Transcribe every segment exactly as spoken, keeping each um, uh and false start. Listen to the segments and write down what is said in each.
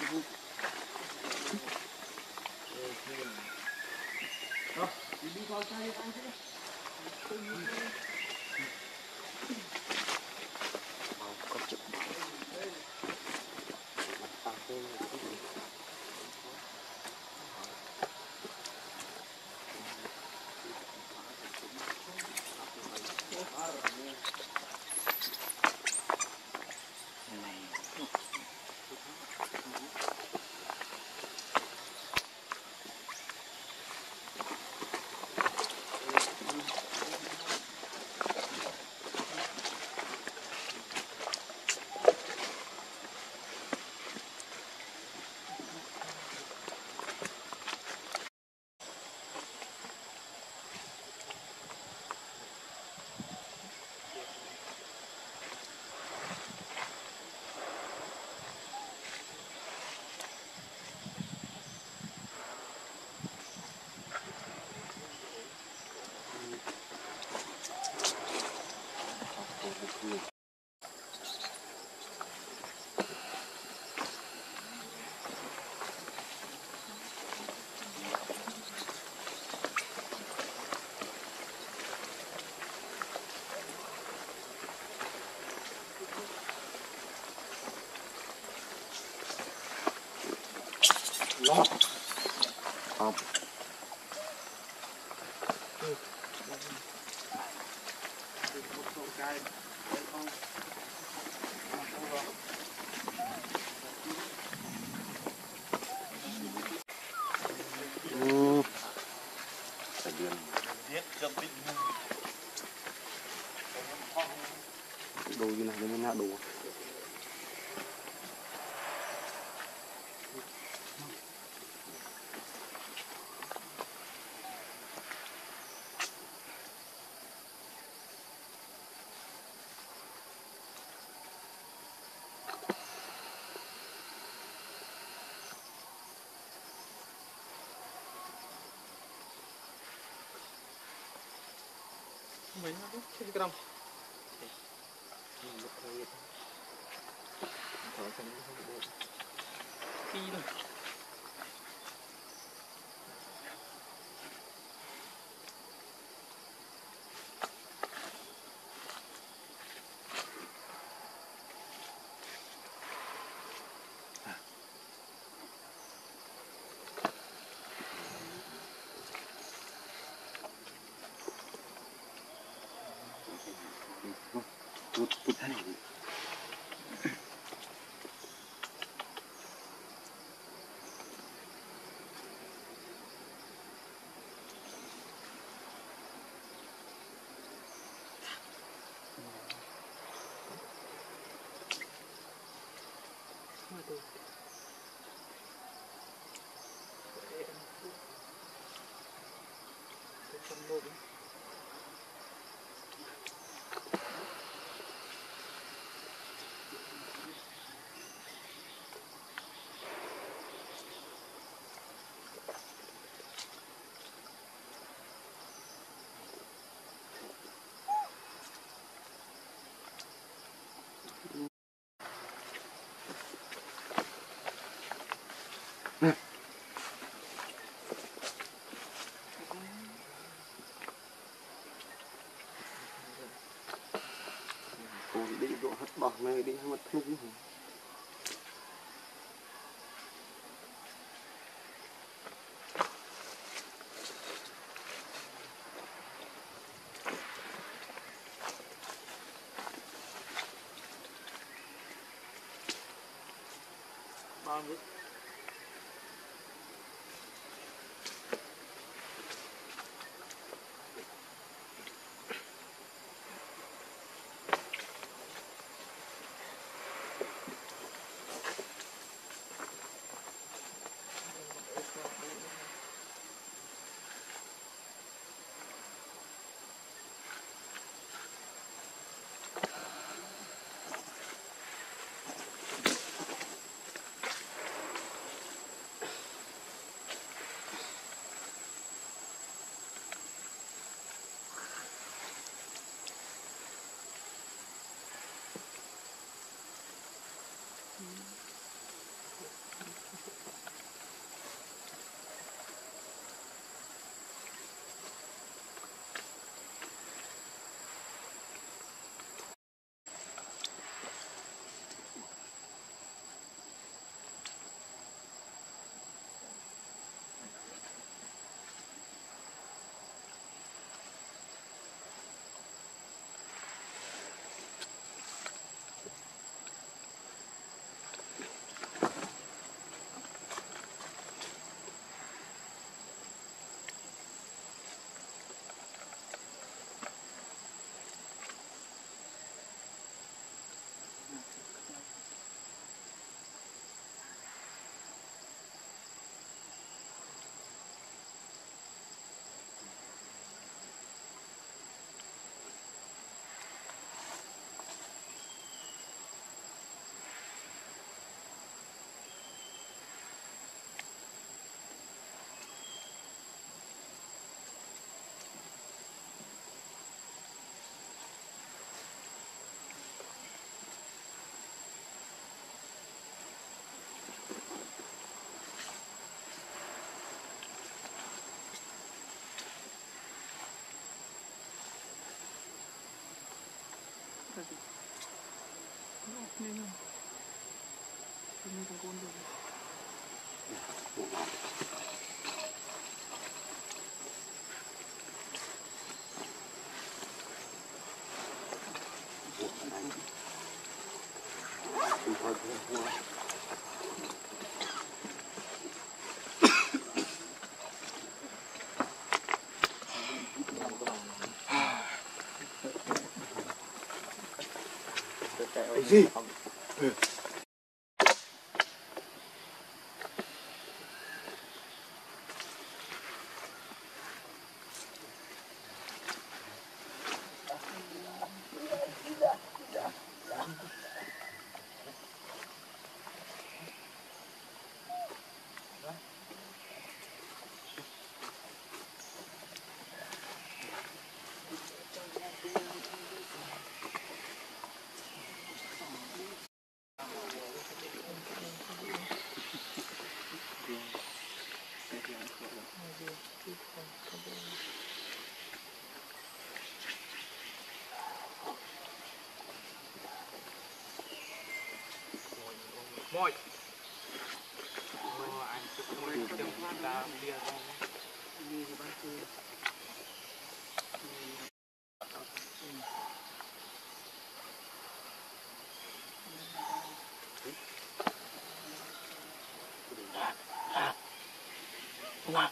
Lọt. Không. Ừ. Đồ như này nó nào đồ. Mấy nó cái cái đồng. Đi rồi. Tut tut thế này. Còn đi độ hất bỏ này đi mất lúc nữa. Bao nhiêu? Cái gì? Môi. Môi anh chụp môi trong đá bia ra. Đi thì bán chơi. Wow.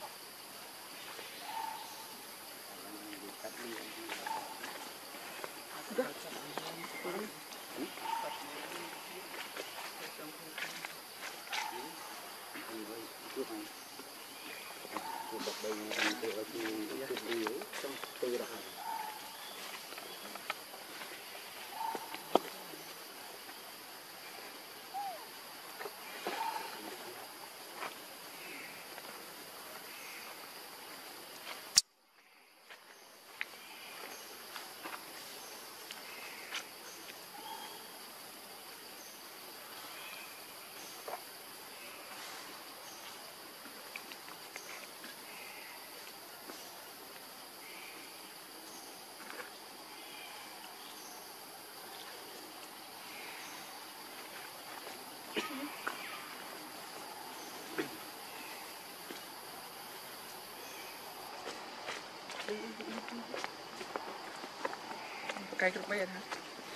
Cây cực mấy anh hả?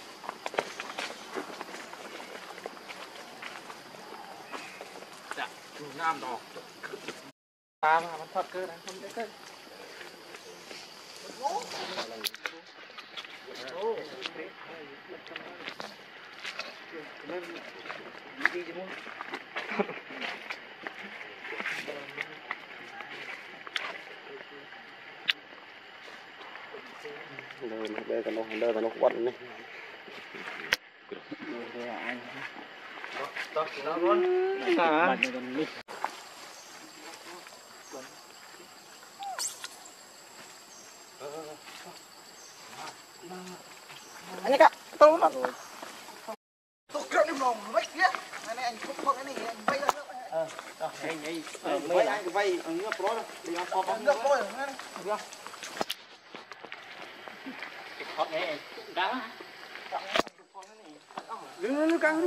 Dạ, chủ nam đỏ. Ta màมันthật cơ này, không thấy cơ. Đi đi mua. Đây đây cái nó đây cái nó quặn này. Đây là anh. Đó, đó luôn. Ta. Anh Kak, tolong Pak. Tuh, kira ni belum, baik ya. Này anh khúc khúc cái này anh vay ra nước. Ờ, đó, đây đây. Vay anh vay ở nước pro đó. Đi ăn pop Nước thôi, nghe. Được. Hot nghe. Đá. Lư lư căng đi.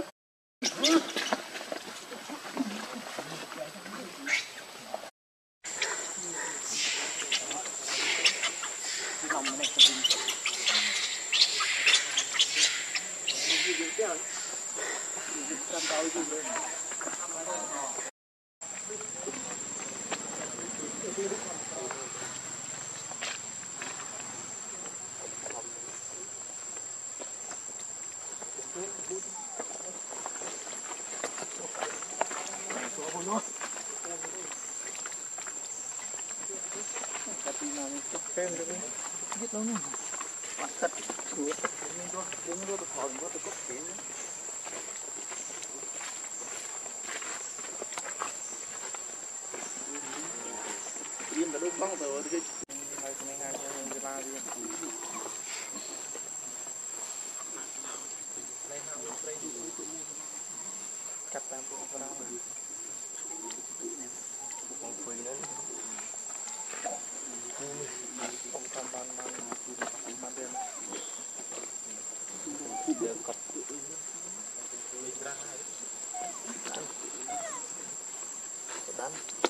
Tapi nanti cepet gitu. Biết đâu nhỉ? Bắt thật. Xuống cho, xuống cho tôi khỏi có tôi cất cái. Điên đã đông băng rồi cái hai cái hai cái ba đi. Cắt tam cũng có đâu. Không quỳ nữa. Không tham ban ban ban đêm. Được cắt. Mình ra hai. đắn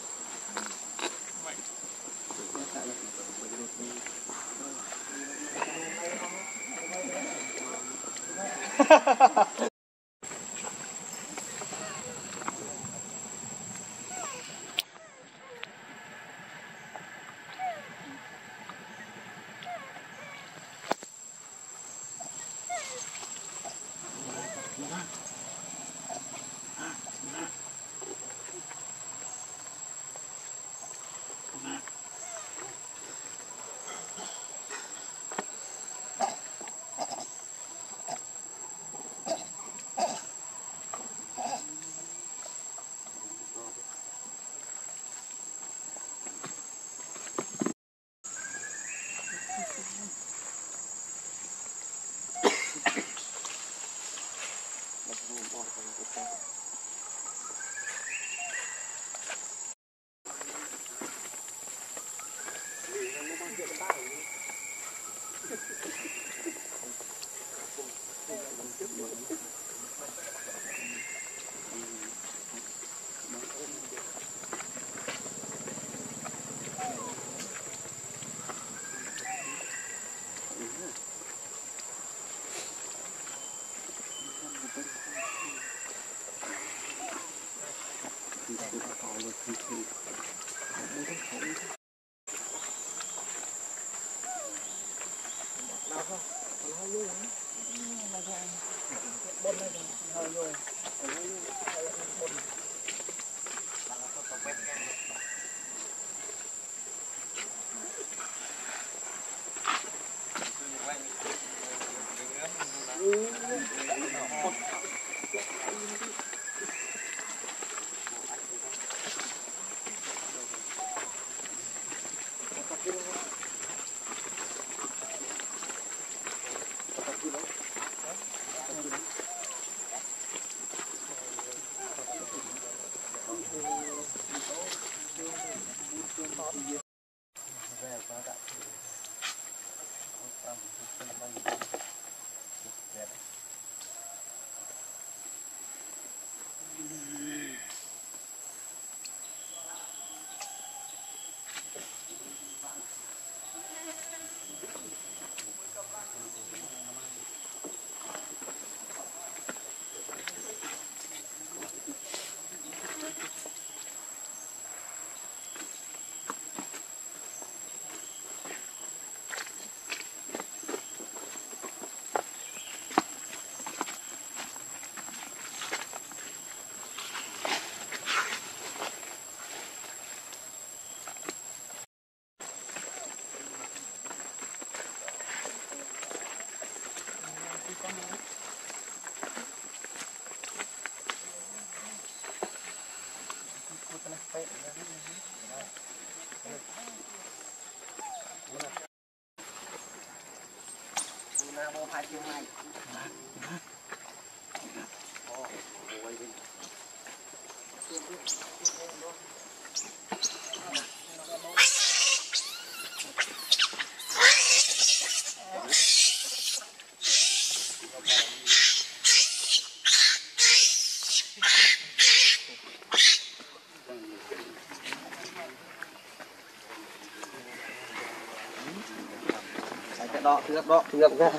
đó thước đó thước ra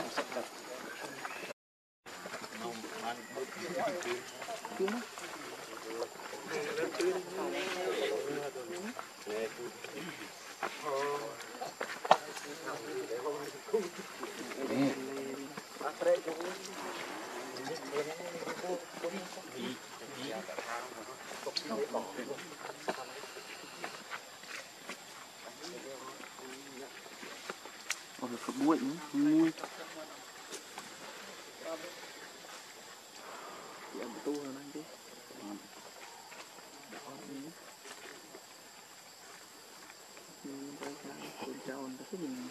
bụi nuôi em tu hơn anh đi chào anh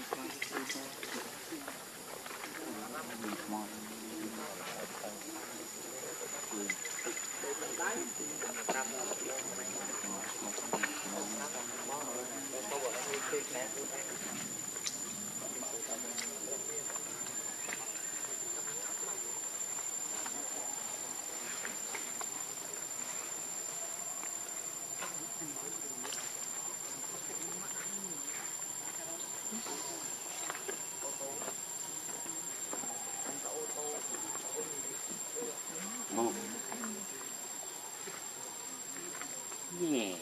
Yeah.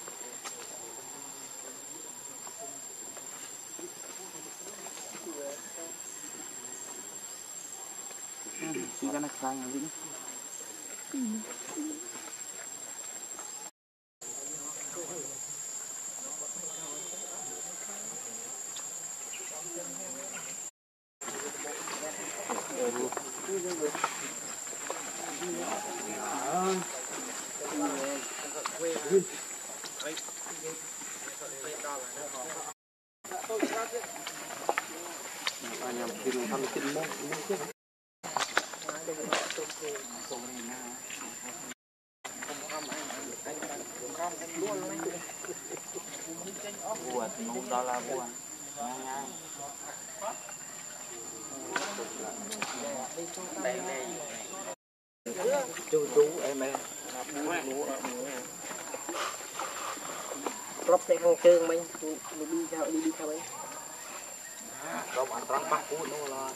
Chỉ có nó khai gì nữa. Anh em tìm thăm kinh môn chứ. Buat nung dollar buat. Đây đây. Chú chú em em. Rập cái hàng trường mình đi theo đi đi theo ấy. Không ăn trắng bắt cút nó là.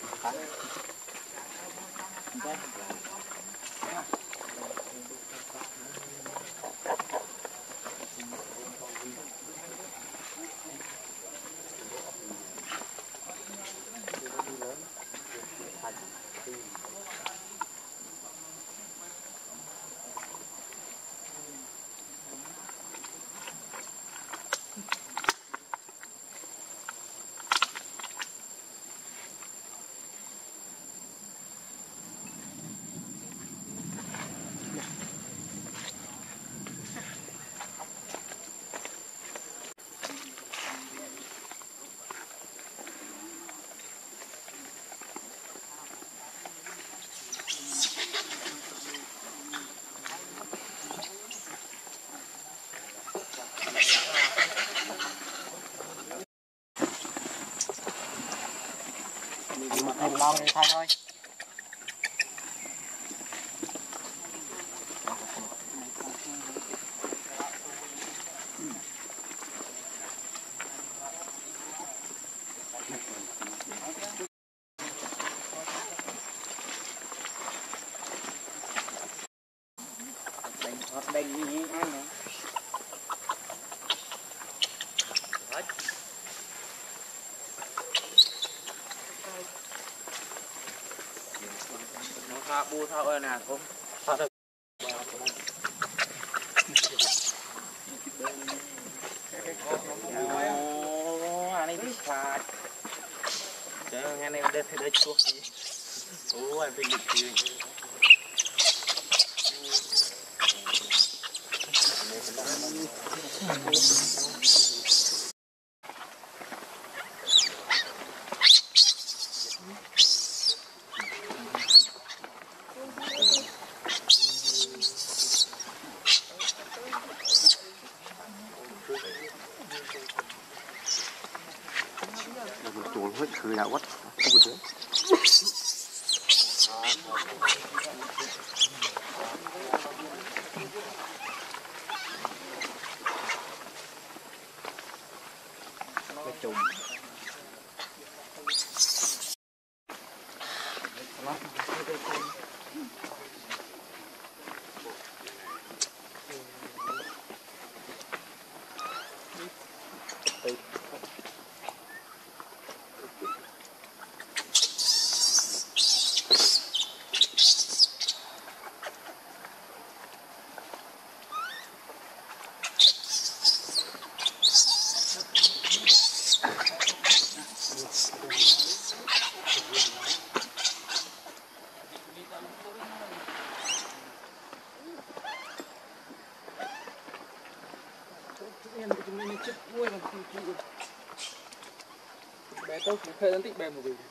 Thành long thì thay thôi. Đánh hot đánh như ăn này. Nó bu thao ơi nè cũng thao được. Anh ấy bị phạt. Chứ nghe này đây thì đây chuột gì. Ôi anh bị nghịch gì. Chuột hết cười nào quá. Không được. Cái trùng. tôi khơi đến tích bèm một vị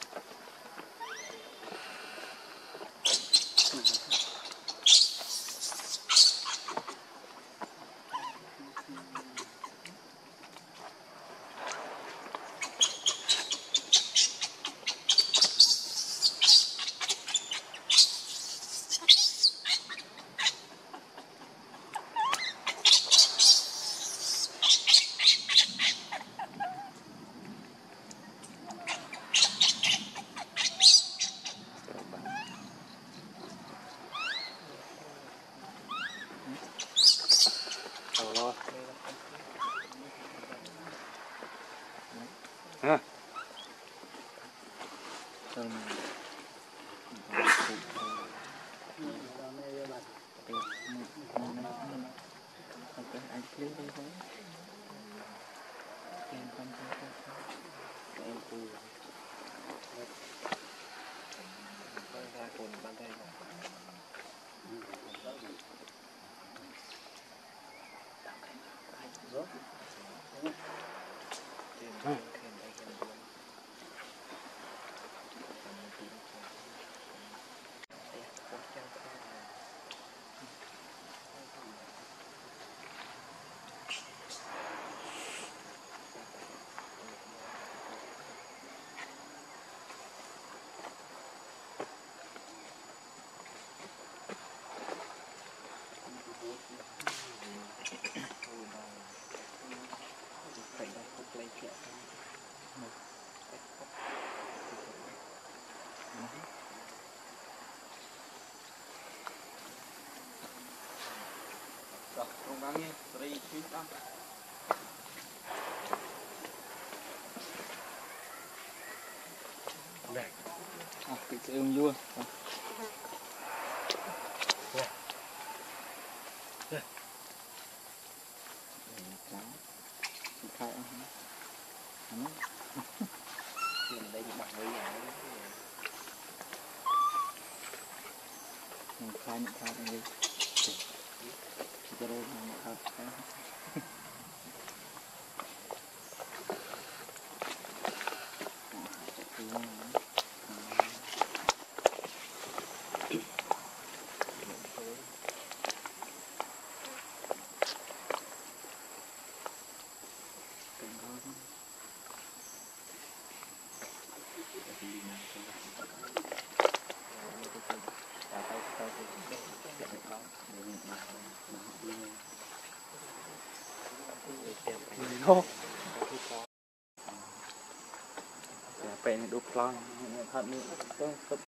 ha rồi cùng ngang nghe three two one à cái cái ương vua khai ăn mình đây bằng cái này mình khai những khai này đi cho đây mình khai Hô. Dạ, bên đục lon, thật nữa, tôi